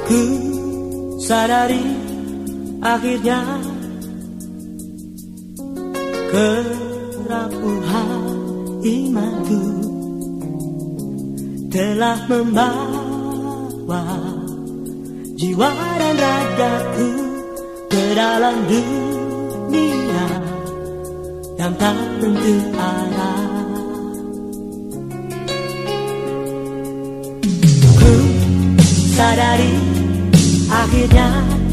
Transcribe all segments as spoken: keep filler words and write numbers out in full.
Ku sadari akhirnya kerapuhan imanku telah membawa jiwa dan ragaku ke dalam dunia yang tak tentu arah. Ku sadari akhirnya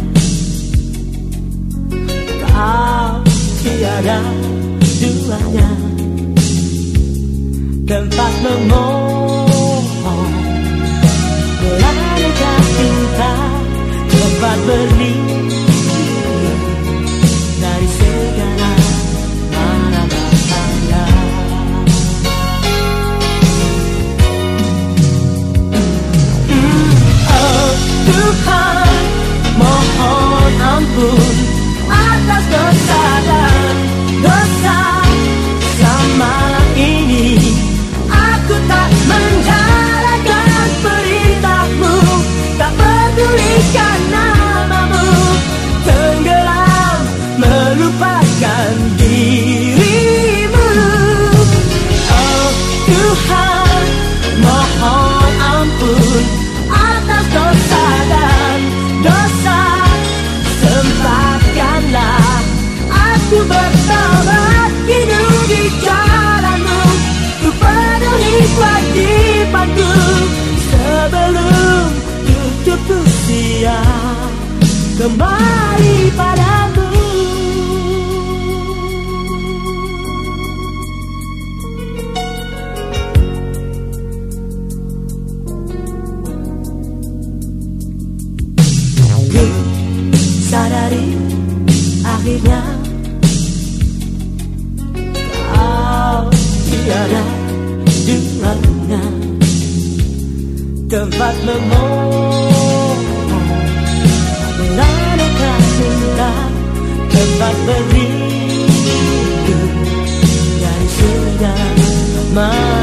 kau tiada duanya, tempat memohon melanjutkan cinta, tempat berlindung dari segala malapetaka. Oh Tuhan, mohon ampun atas dosa dan dosa selama ini. Aku tak menjalankan perintah-Mu, tak pedulikan namamu, tenggelam melupakan diri-Mu. Oh Tuhan, mohon ampun atas dosa dan dosa, sempatkanlah aku bertobat hidup di jalan-Mu, untuk penuhi kewajibanku sebelum tutup usia kembali padamu. Ku sadari akhirnya kau tiada duanya, tempat memohon melanjutkan cinta, tempat berlindung dari segala